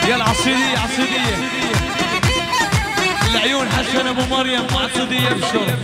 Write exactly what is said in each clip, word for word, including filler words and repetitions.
يلا عصيدية عصيدية العيون حسن ابو مريم عصيدية بشر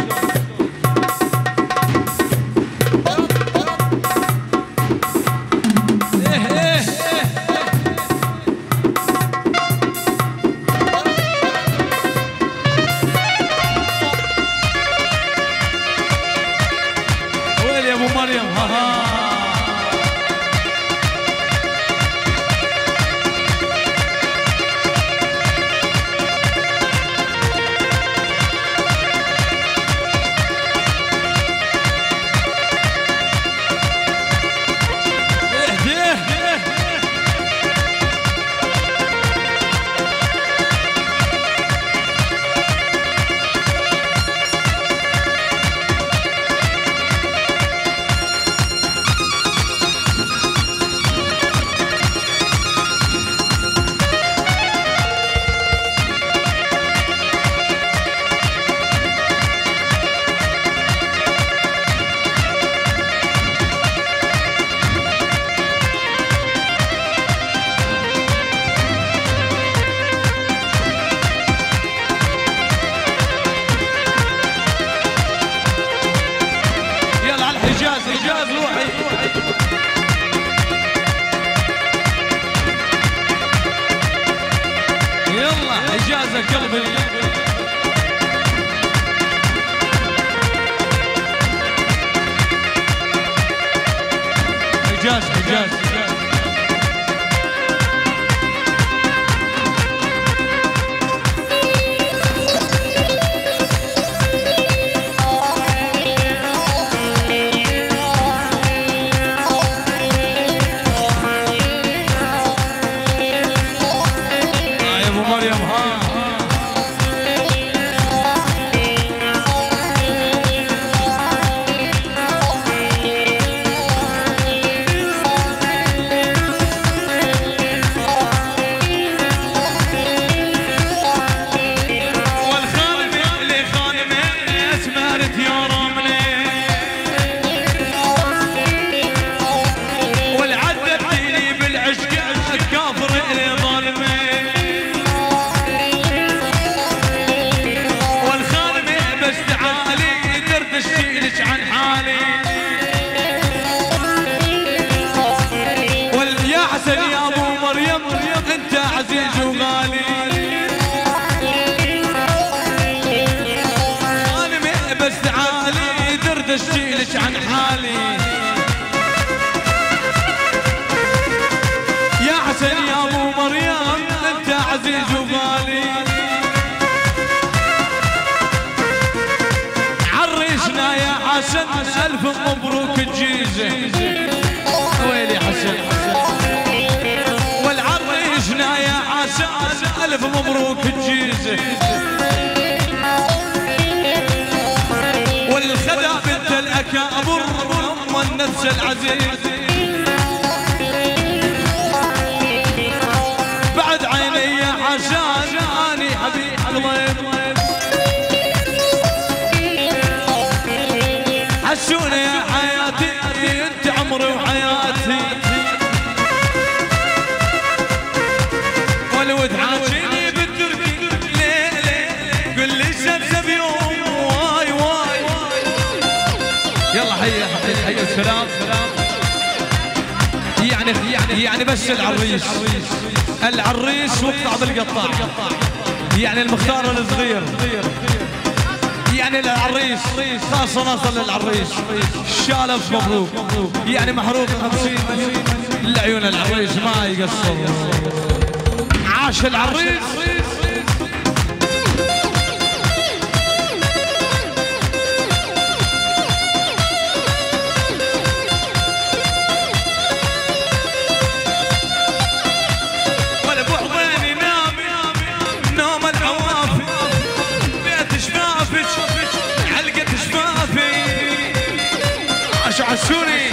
ألف مبروك الجيزة ويلي حسن والعريشنا يا حسن ألف مبروك الجيزة والخدا بنت الأكابر أم النفس العزيز بعد عيني يا حسن أني حبيب قلبي حسوني يا حياتي انت عمري وحياتي والود عاشيني بالتركي ليه ليه قل لي سبسب يوم واي واي يلا حيا حيا حيا السلام يعني يعني يعني بس العريس العريس وقطع بالقطاع يعني المختار الصغير يعني للعريس خاصة نصل للعريس شالف مبروك يعني محروق خمسين لعيون العريس ما يقصر عاش العريس عسوني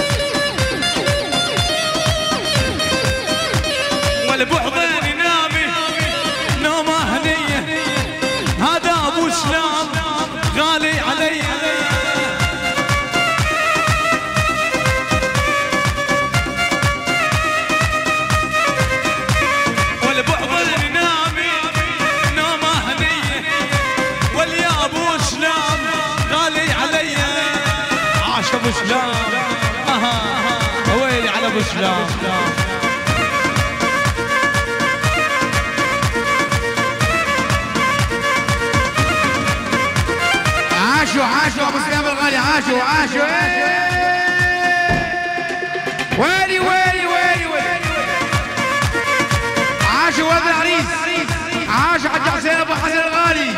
والبحضين نامي بشلام ويلي على بشلام. عاشوا عاشوا ابو سلام الغالي عاشوا عاشوا ويلي ويلي ويلي ويلي عاشوا ولد العريس عاشوا حج حسين ابو حسن الغالي.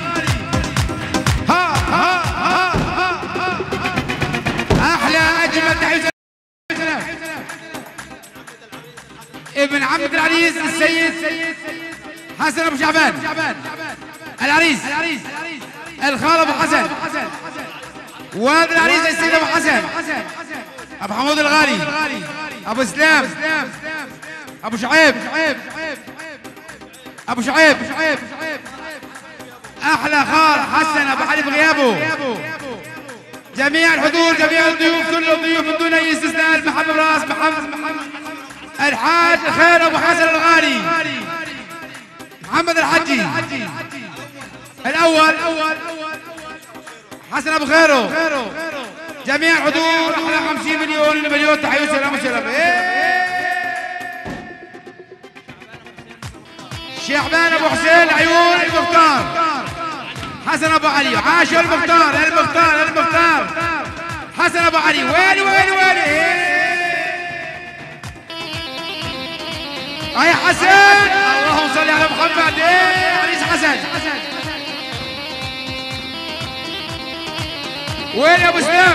ها ها ها ها احلى اجمل تحيه ابن عمة العريس السيد حسن ابو شعبان العريس الخال ابو حسن ولد العريس السيد ابو حسن ابو حمود الغالي ابو سلام ابو شعيب ابو شعيب احلى خال حسن ابو حليف غيابه. جميع الحضور جميع الضيوف كل الضيوف من دون اي استثناء محمد راس محمد الحاج خير ابو حسن الغالي محمد الحجي الاول حسن ابو خيرو. جميع الحضور احلى خمسين مليون مليون تحيه وسلام وشرف. شيخبان ابو حسين عيون المختار حسن ابو علي عاشوا المختار المختار المختار حسن ابو علي ويلي ويلي ويلي يا حسن اللهم صل على محمد. ايه عريس حسن وين يا ابو سلام؟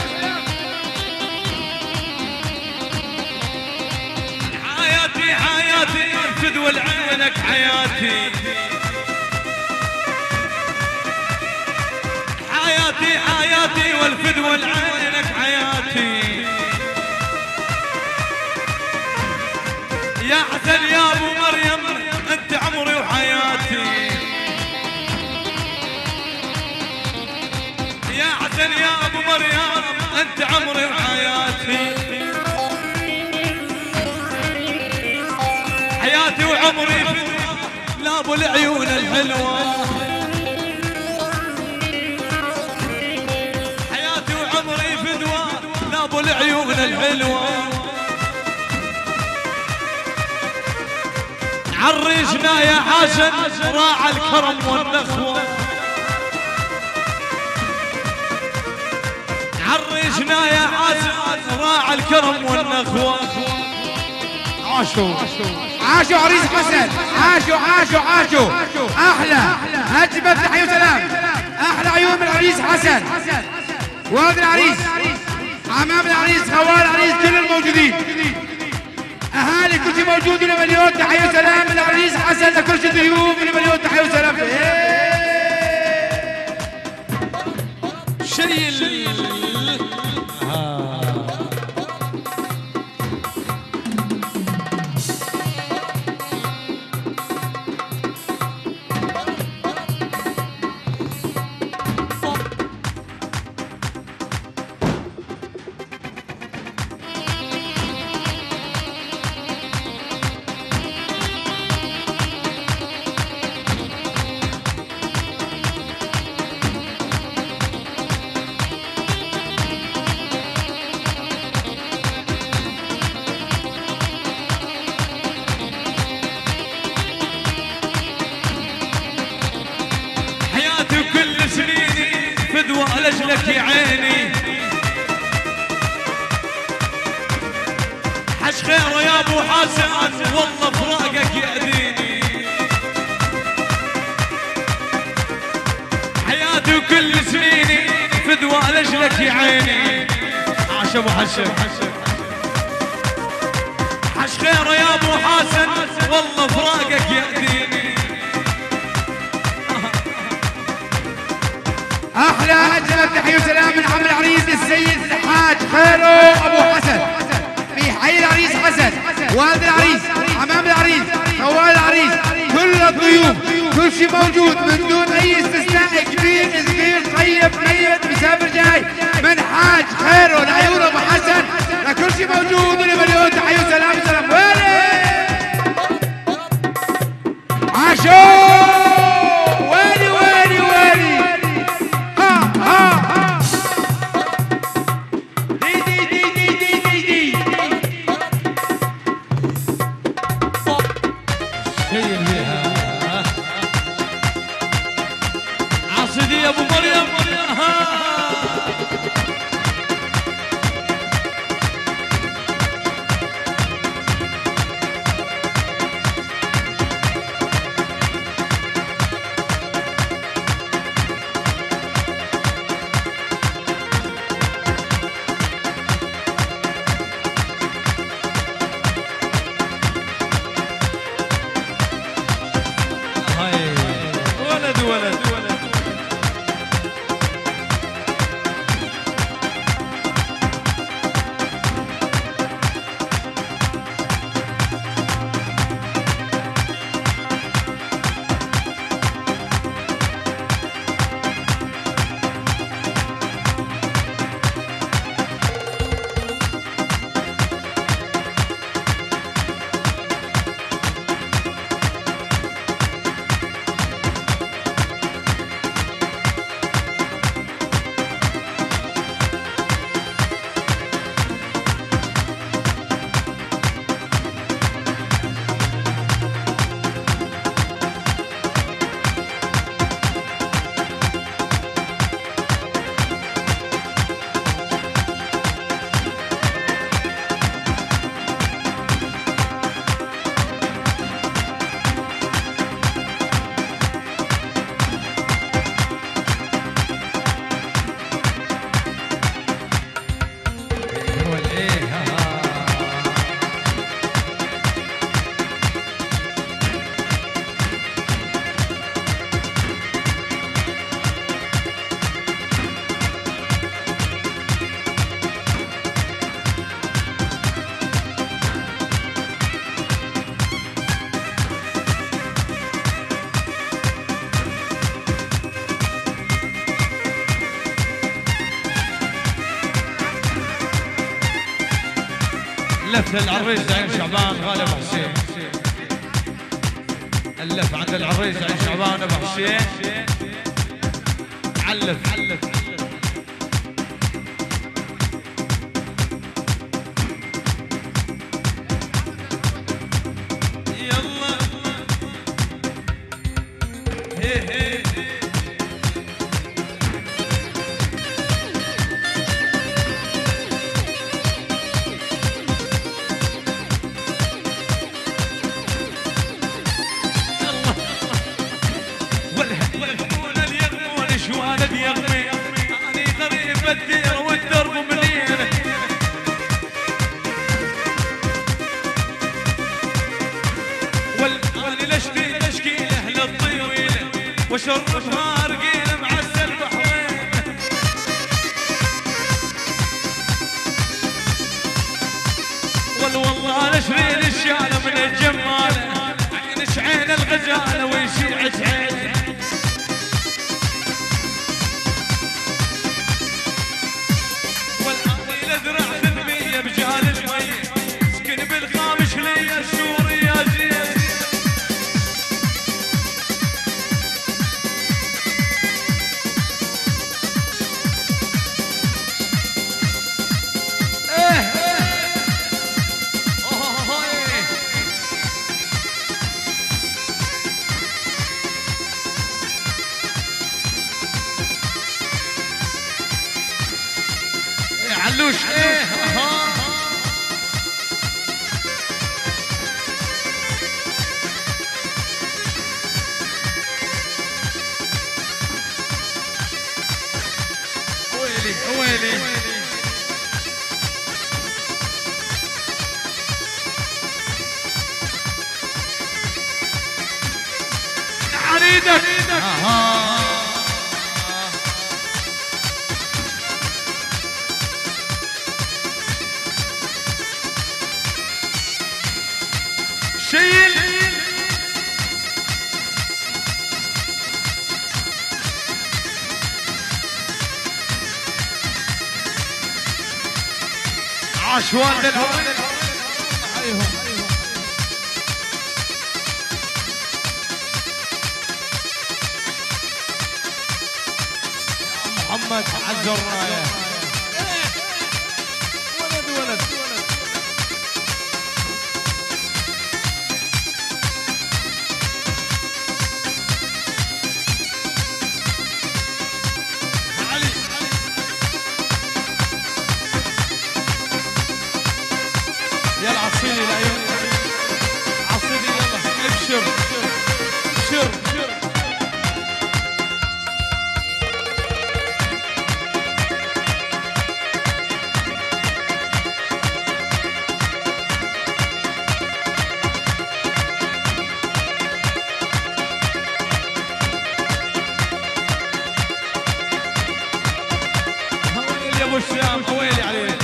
حياتي حياتي فدوى لعينك حياتي حياتي حياتي والفدوى لعينك حياتي يا حسن يا ابو مريم انت عمري وحياتي يا حسن يا ابو مريم انت عمري وحياتي حياتي وعمري لا ابو العيون الحلوه حياتي وعمري فدوى لا ابو العيون الحلوه عريشنا يا حسن راعى الكرم والنخوه عريشنا يا حسن راعى الكرم والنخوه. عاشوا عاشوا عريس حسن عاشوا عاشوا عاشوا احلى اجمل تحيه وسلام احلى عيون من العريس حسن ولد العريس عمام العريس خوال العريس كل الموجودين اهالي كل شيء موجود. مليون تحيه وسلام من العريس حسن لكل شيء ضيوف مليون تحيه وسلام. شيء فدوى لجلك يا عيني حش خيره يا ابو حسن والله فراقك يأذيني حياتي وكل سنيني فدوى لجلك يا عيني عاش ابو حسن حش خيره يا ابو حسن والله فراقك يأذيني. احلى اجمل تحيه وسلام من عم العريس السيد الحاج خيرو ابو حسن في حي العريس حسن والد العريس عمام العريس خوال العريس كل الضيوف كل شيء موجود من دون اي استثناء كبير صغير طيب ميت مسافر جاي من حاج خيرو لعيون ابو حسن لكل شيء موجود. مليون تحيه وسلام وسلام ويلي عاشوا ويلي ويلي ويلي عند العريس زين شعبان غالب حسين. ألف عند العريس زين شعبان أبو حسين. علف علف يلا هي هي والهمون اليغمون شوال اليغمي اني غريب الدير والدرب مليانه والاني لشتي تشكيله للطويله وشرفها رقيله معسل بحرين والله نشري للشاله من الجماله عينش عين الغزاله ويشيع عين ازرع ثمية بجال شوية سكن بالخامش ليا السوري يا زين ايه علوش ايه ويلي ويلي اريدك شيل عشوان للعون محمد عز الرايه ولد ولد يلا عصيلي العيون عصيلي يلا ابشر ابشر ابشر هويلي يا ابو الشام هويلي عليك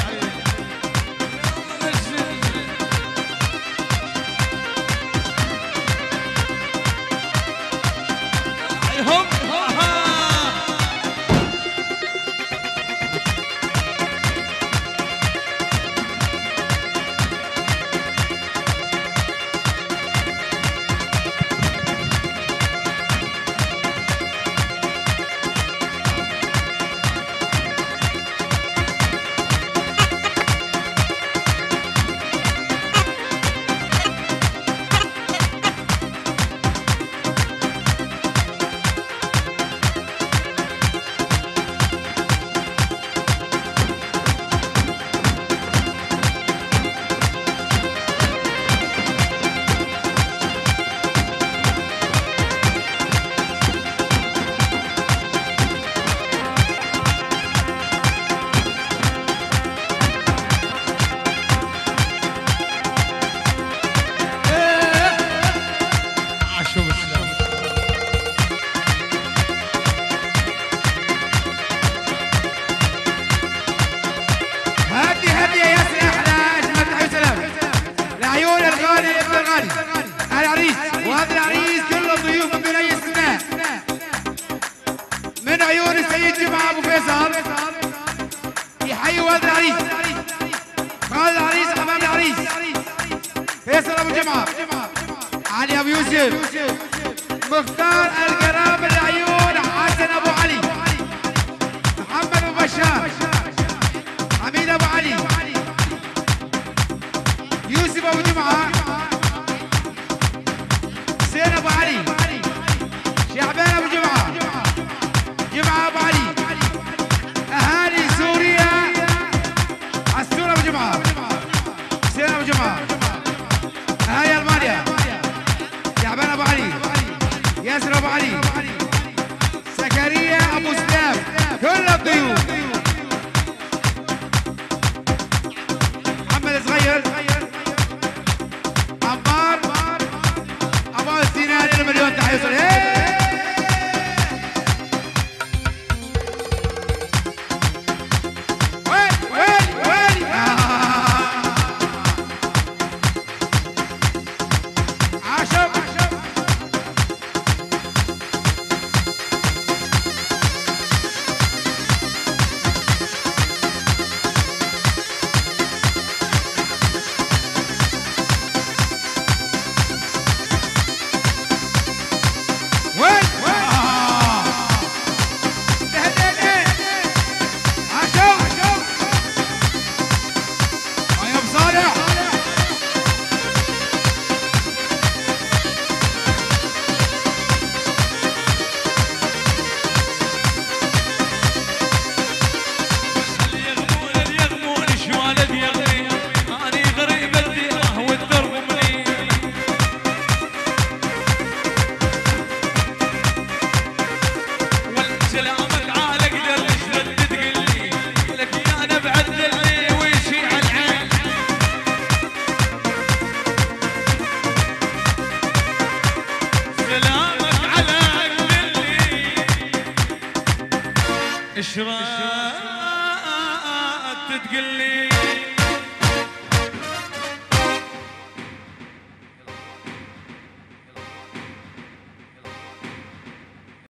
جمعه، علي ابو يوسف، مختار القراب العيون حسن ابو علي، محمد ابو بشار، حميد ابو علي، يوسف ابو جمعه، حسين ابو علي، شعبان ابو جمعه، جمعه ابو علي، اهالي سوريا، عسول ابو جمعه، حسين ابو جمعه، اهالي المانيا، شعبان ابو علي، ياسر ابو علي، زكريا ابو سلام، كل الضيوف، محمد صغير، عمار ابو السينان، المليون تحيه وسلام. اشراء تتقلي